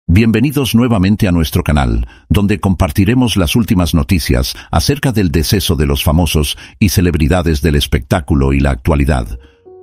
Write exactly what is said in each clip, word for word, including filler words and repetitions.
Bienvenidos nuevamente a nuestro canal, donde compartiremos las últimas noticias acerca del deceso de los famosos y celebridades del espectáculo y la actualidad.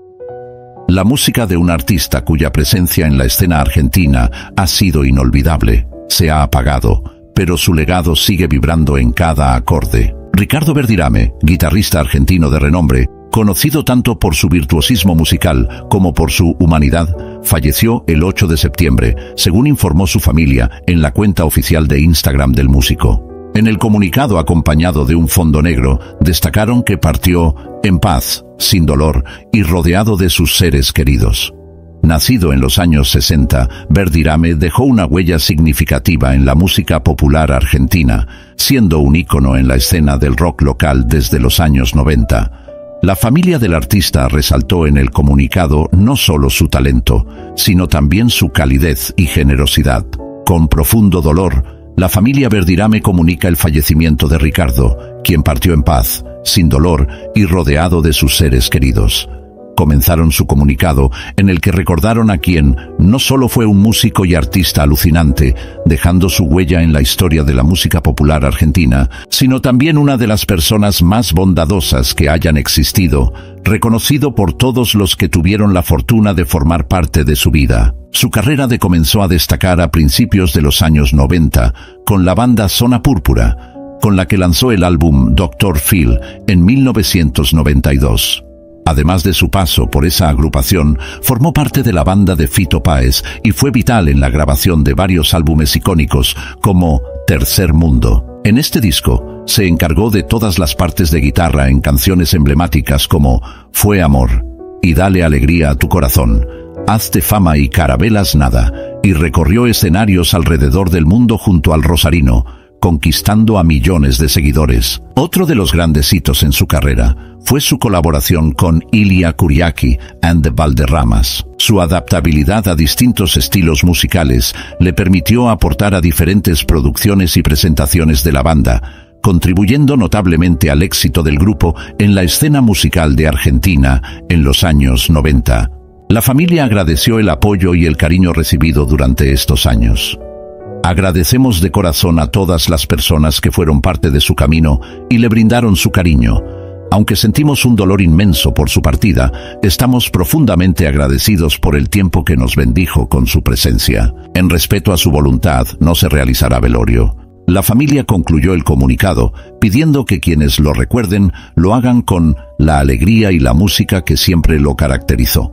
La música de un artista cuya presencia en la escena argentina ha sido inolvidable, se ha apagado, pero su legado sigue vibrando en cada acorde. Ricardo Verdirame, guitarrista argentino de renombre, conocido tanto por su virtuosismo musical como por su humanidad, falleció el ocho de septiembre, según informó su familia en la cuenta oficial de Instagram del músico. En el comunicado acompañado de un fondo negro, destacaron que partió en paz, sin dolor y rodeado de sus seres queridos. Nacido en los años sesenta, Verdirame dejó una huella significativa en la música popular argentina, siendo un ícono en la escena del rock local desde los años noventa. La familia del artista resaltó en el comunicado no solo su talento, sino también su calidez y generosidad. Con profundo dolor, la familia Verdirame comunica el fallecimiento de Ricardo, quien partió en paz, sin dolor y rodeado de sus seres queridos. Comenzaron su comunicado en el que recordaron a quien no solo fue un músico y artista alucinante, dejando su huella en la historia de la música popular argentina, sino también una de las personas más bondadosas que hayan existido, reconocido por todos los que tuvieron la fortuna de formar parte de su vida. Su carrera de comenzó a destacar a principios de los años noventa con la banda Zona Púrpura, con la que lanzó el álbum doctor Phil en mil novecientos noventa y dos. Además de su paso por esa agrupación, formó parte de la banda de Fito Páez y fue vital en la grabación de varios álbumes icónicos como Tercer Mundo. En este disco, se encargó de todas las partes de guitarra en canciones emblemáticas como Fue Amor y Dale Alegría a tu Corazón, Hazte Fama y Carabelas Nada, y recorrió escenarios alrededor del mundo junto al rosarino, conquistando a millones de seguidores. Otro de los grandes hitos en su carrera fue su colaboración con Ilia Kuriaki and the Valderramas. Su adaptabilidad a distintos estilos musicales le permitió aportar a diferentes producciones y presentaciones de la banda, contribuyendo notablemente al éxito del grupo en la escena musical de Argentina en los años noventa. La familia agradeció el apoyo y el cariño recibido durante estos años. Agradecemos de corazón a todas las personas que fueron parte de su camino y le brindaron su cariño. Aunque sentimos un dolor inmenso por su partida, estamos profundamente agradecidos por el tiempo que nos bendijo con su presencia. En respeto a su voluntad, no se realizará velorio. La familia concluyó el comunicado, pidiendo que quienes lo recuerden lo hagan con la alegría y la música que siempre lo caracterizó.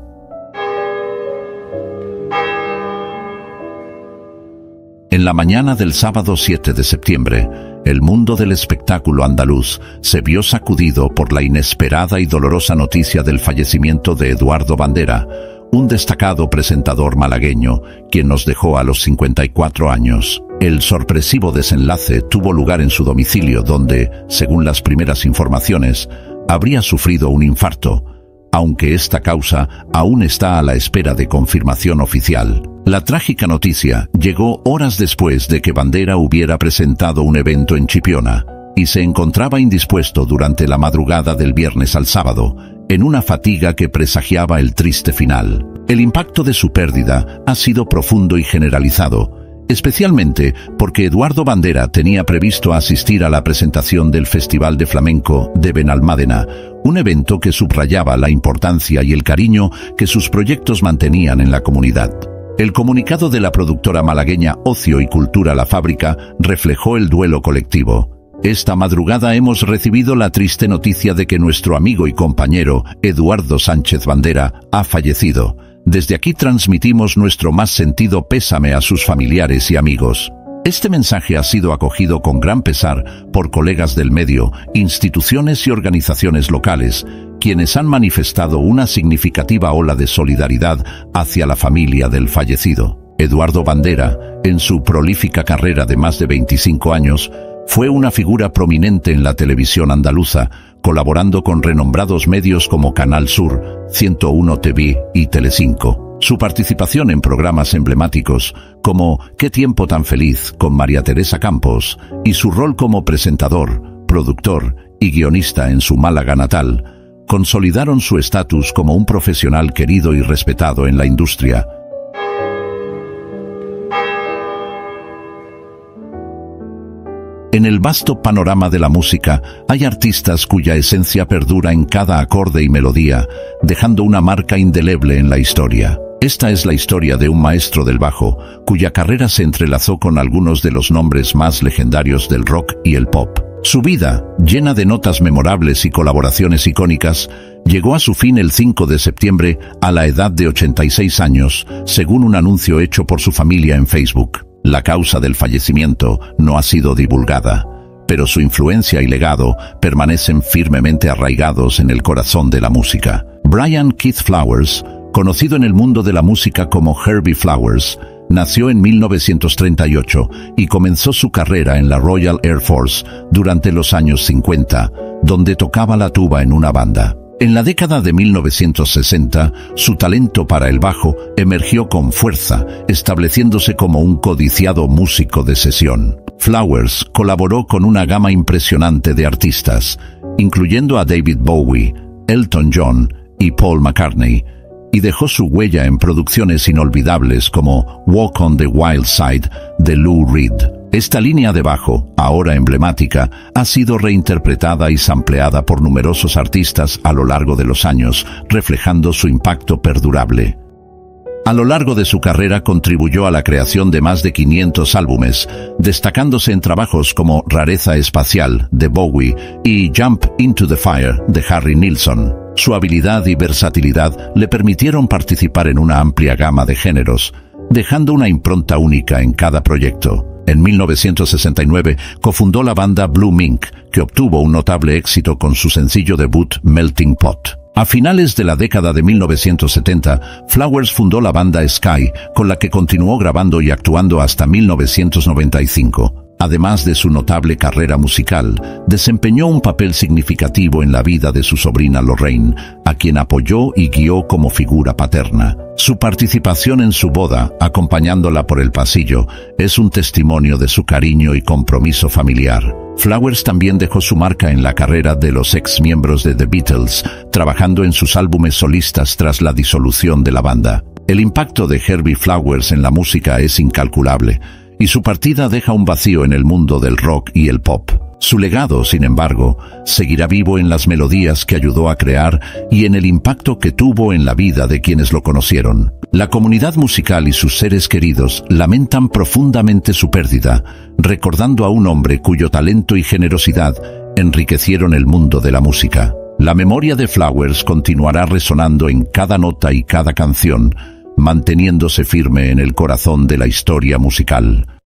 En la mañana del sábado siete de septiembre, el mundo del espectáculo andaluz se vio sacudido por la inesperada y dolorosa noticia del fallecimiento de Eduardo Bandera, un destacado presentador malagueño, quien nos dejó a los cincuenta y cuatro años. El sorpresivo desenlace tuvo lugar en su domicilio, donde, según las primeras informaciones, habría sufrido un infarto, aunque esta causa aún está a la espera de confirmación oficial. La trágica noticia llegó horas después de que Bandera hubiera presentado un evento en Chipiona y se encontraba indispuesto durante la madrugada del viernes al sábado, en una fatiga que presagiaba el triste final. El impacto de su pérdida ha sido profundo y generalizado, especialmente porque Eduardo Bandera tenía previsto asistir a la presentación del Festival de Flamenco de Benalmádena, un evento que subrayaba la importancia y el cariño que sus proyectos mantenían en la comunidad. El comunicado de la productora malagueña Ocio y Cultura La Fábrica reflejó el duelo colectivo. Esta madrugada hemos recibido la triste noticia de que nuestro amigo y compañero Eduardo Sánchez Bandera ha fallecido. Desde aquí transmitimos nuestro más sentido pésame a sus familiares y amigos. Este mensaje ha sido acogido con gran pesar por colegas del medio, instituciones y organizaciones locales, quienes han manifestado una significativa ola de solidaridad hacia la familia del fallecido. Eduardo Bandera, en su prolífica carrera de más de veinticinco años, fue una figura prominente en la televisión andaluza, colaborando con renombrados medios como Canal Sur, ciento uno T V y Telecinco. Su participación en programas emblemáticos como Qué tiempo tan feliz con María Teresa Campos y su rol como presentador, productor y guionista en su Málaga natal, consolidaron su estatus como un profesional querido y respetado en la industria. En el vasto panorama de la música hay artistas cuya esencia perdura en cada acorde y melodía, dejando una marca indeleble en la historia. Esta es la historia de un maestro del bajo, cuya carrera se entrelazó con algunos de los nombres más legendarios del rock y el pop. Su vida, llena de notas memorables y colaboraciones icónicas, llegó a su fin el cinco de septiembre a la edad de ochenta y seis años, según un anuncio hecho por su familia en Facebook. La causa del fallecimiento no ha sido divulgada, pero su influencia y legado permanecen firmemente arraigados en el corazón de la música. Brian Keith Flowers, conocido en el mundo de la música como Herbie Flowers, nació en mil novecientos treinta y ocho y comenzó su carrera en la Royal Air Force durante los años cincuenta, donde tocaba la tuba en una banda. En la década de mil novecientos sesenta, su talento para el bajo emergió con fuerza, estableciéndose como un codiciado músico de sesión. Flowers colaboró con una gama impresionante de artistas, incluyendo a David Bowie, Elton John y Paul McCartney, y dejó su huella en producciones inolvidables como Walk on the Wild Side de Lou Reed. Esta línea de bajo, ahora emblemática, ha sido reinterpretada y sampleada por numerosos artistas a lo largo de los años, reflejando su impacto perdurable. A lo largo de su carrera contribuyó a la creación de más de quinientos álbumes, destacándose en trabajos como Rareza Espacial, de Bowie, y Jump into the Fire, de Harry Nilsson. Su habilidad y versatilidad le permitieron participar en una amplia gama de géneros, dejando una impronta única en cada proyecto. En mil novecientos sesenta y nueve cofundó la banda Blue Mink, que obtuvo un notable éxito con su sencillo debut Melting Pot. A finales de la década de mil novecientos setenta, Flowers fundó la banda Sky, con la que continuó grabando y actuando hasta mil novecientos noventa y cinco. Además de su notable carrera musical, desempeñó un papel significativo en la vida de su sobrina Lorraine, a quien apoyó y guió como figura paterna. Su participación en su boda, acompañándola por el pasillo, es un testimonio de su cariño y compromiso familiar. Flowers también dejó su marca en la carrera de los ex miembros de The Beatles, trabajando en sus álbumes solistas tras la disolución de la banda. El impacto de Herbie Flowers en la música es incalculable, y su partida deja un vacío en el mundo del rock y el pop. Su legado, sin embargo, seguirá vivo en las melodías que ayudó a crear y en el impacto que tuvo en la vida de quienes lo conocieron. La comunidad musical y sus seres queridos lamentan profundamente su pérdida, recordando a un hombre cuyo talento y generosidad enriquecieron el mundo de la música. La memoria de Flowers continuará resonando en cada nota y cada canción, manteniéndose firme en el corazón de la historia musical.